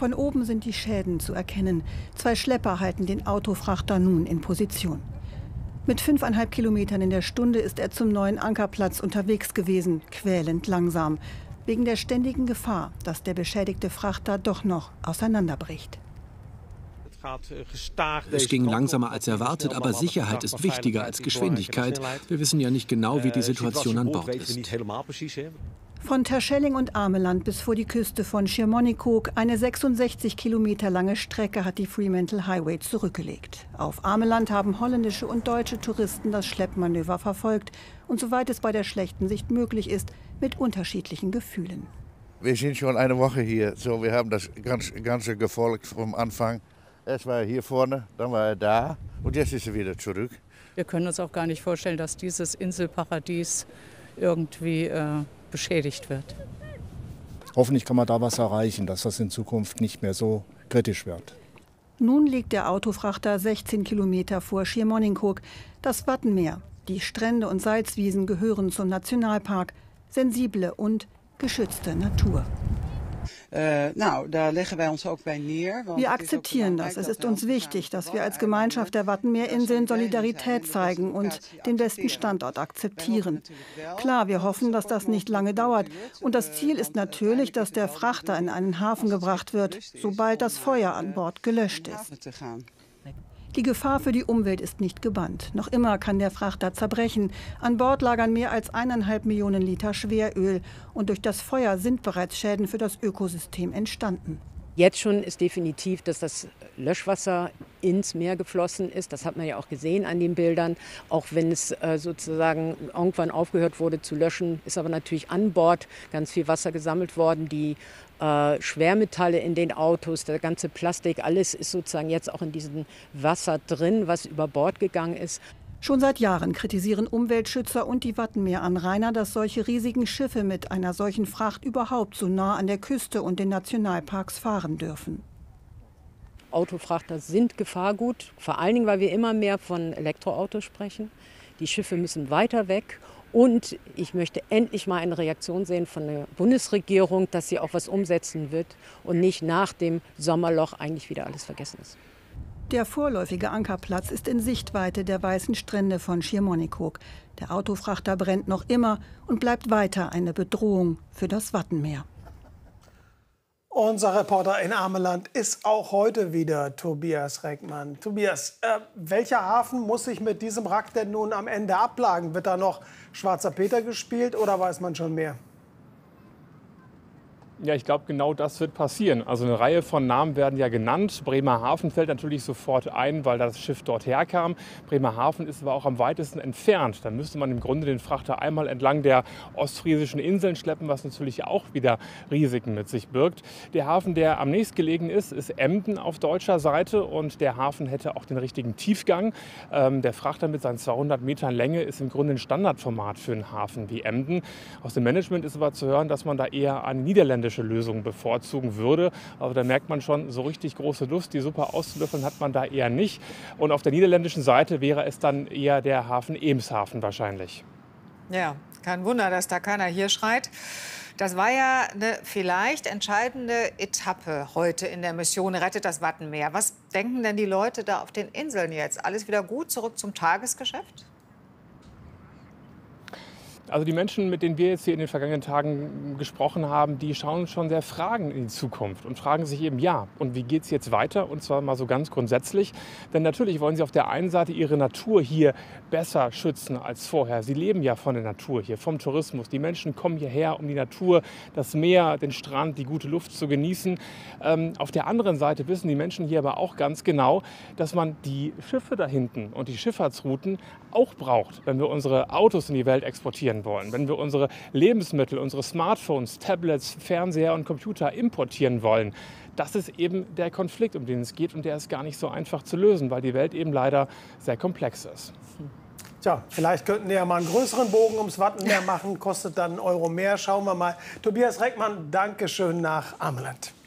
Von oben sind die Schäden zu erkennen. 2 Schlepper halten den Autofrachter nun in Position. Mit 5,5 Kilometern in der Stunde ist er zum neuen Ankerplatz unterwegs gewesen, quälend langsam. Wegen der ständigen Gefahr, dass der beschädigte Frachter doch noch auseinanderbricht. Es ging langsamer als erwartet, aber Sicherheit ist wichtiger als Geschwindigkeit. Wir wissen ja nicht genau, wie die Situation an Bord ist. Von Terschelling und Ameland bis vor die Küste von Schiermonnikoog, eine 66 Kilometer lange Strecke, hat die Fremantle Highway zurückgelegt. Auf Ameland haben holländische und deutsche Touristen das Schleppmanöver verfolgt und soweit es bei der schlechten Sicht möglich ist, mit unterschiedlichen Gefühlen. Wir sind schon eine Woche hier, so wir haben das Ganze gefolgt vom Anfang. Erst war er hier vorne, dann war er da und jetzt ist er wieder zurück. Wir können uns auch gar nicht vorstellen, dass dieses Inselparadies irgendwie beschädigt wird. Hoffentlich kann man da was erreichen, dass das in Zukunft nicht mehr so kritisch wird. Nun liegt der Autofrachter 16 Kilometer vor Schiermonnikoog. Das Wattenmeer, die Strände und Salzwiesen gehören zum Nationalpark. Sensible und geschützte Natur. Wir akzeptieren das. Es ist uns wichtig, dass wir als Gemeinschaft der Wattenmeerinseln Solidarität zeigen und den besten Standort akzeptieren. Klar, wir hoffen, dass das nicht lange dauert. Und das Ziel ist natürlich, dass der Frachter in einen Hafen gebracht wird, sobald das Feuer an Bord gelöscht ist. Die Gefahr für die Umwelt ist nicht gebannt. Noch immer kann der Frachter zerbrechen. An Bord lagern mehr als 1,5 Millionen Liter Schweröl. Und durch das Feuer sind bereits Schäden für das Ökosystem entstanden. Jetzt schon ist definitiv, dass das Löschwasser ins Meer geflossen ist. Das hat man ja auch gesehen an den Bildern. Auch wenn es sozusagen irgendwann aufgehört wurde zu löschen, ist aber natürlich an Bord ganz viel Wasser gesammelt worden. Die Schwermetalle in den Autos, der ganze Plastik, alles ist sozusagen jetzt auch in diesem Wasser drin, was über Bord gegangen ist. Schon seit Jahren kritisieren Umweltschützer und die Wattenmeeranrainer, dass solche riesigen Schiffe mit einer solchen Fracht überhaupt so nah an der Küste und den Nationalparks fahren dürfen. Autofrachter sind Gefahrgut, vor allen Dingen, weil wir immer mehr von Elektroautos sprechen. Die Schiffe müssen weiter weg. Und ich möchte endlich mal eine Reaktion sehen von der Bundesregierung, dass sie auch was umsetzen wird und nicht nach dem Sommerloch eigentlich wieder alles vergessen ist. Der vorläufige Ankerplatz ist in Sichtweite der weißen Strände von Schiermonnikoog. Der Autofrachter brennt noch immer und bleibt weiter eine Bedrohung für das Wattenmeer. Unser Reporter in Ameland ist auch heute wieder Tobias Reckmann. Tobias, welcher Hafen muss sich mit diesem Wrack denn nun am Ende abplagen? Wird da noch Schwarzer Peter gespielt oder weiß man schon mehr? Ja, ich glaube, genau das wird passieren. Also eine Reihe von Namen werden ja genannt. Bremerhaven fällt natürlich sofort ein, weil das Schiff dort herkam. Bremerhaven ist aber auch am weitesten entfernt. Da müsste man im Grunde den Frachter einmal entlang der ostfriesischen Inseln schleppen, was natürlich auch wieder Risiken mit sich birgt. Der Hafen, der am nächstgelegen ist Emden auf deutscher Seite und der Hafen hätte auch den richtigen Tiefgang. Der Frachter mit seinen 200 Metern Länge ist im Grunde ein Standardformat für einen Hafen wie Emden. Aus dem Management ist aber zu hören, dass man da eher eine niederländische Lösung bevorzugen würde. Aber da merkt man schon, so richtig große Lust, die Suppe auszulöffeln, hat man da eher nicht. Und auf der niederländischen Seite wäre es dann eher der Hafen Eemshaven wahrscheinlich. Ja, kein Wunder, dass da keiner hier schreit. Das war ja eine vielleicht entscheidende Etappe heute in der Mission Rettet das Wattenmeer. Was denken denn die Leute da auf den Inseln jetzt? Alles wieder gut, zurück zum Tagesgeschäft? Also die Menschen, mit denen wir jetzt hier in den vergangenen Tagen gesprochen haben, die schauen schon sehr fragend in die Zukunft und fragen sich eben, ja, und wie geht es jetzt weiter? Und zwar mal so ganz grundsätzlich. Denn natürlich wollen sie auf der einen Seite ihre Natur hier besser schützen als vorher. Sie leben ja von der Natur hier, vom Tourismus. Die Menschen kommen hierher, um die Natur, das Meer, den Strand, die gute Luft zu genießen. Auf der anderen Seite wissen die Menschen hier aber auch ganz genau, dass man die Schiffe da hinten und die Schifffahrtsrouten auch braucht, wenn wir unsere Autos in die Welt exportieren wollen, wenn wir unsere Lebensmittel, unsere Smartphones, Tablets, Fernseher und Computer importieren wollen. Das ist eben der Konflikt, um den es geht und der ist gar nicht so einfach zu lösen, weil die Welt eben leider sehr komplex ist. Tja, vielleicht könnten wir ja mal einen größeren Bogen ums Wattenmeer machen, kostet dann €1 mehr. Schauen wir mal. Tobias Reckmann, danke schön nach Ameland.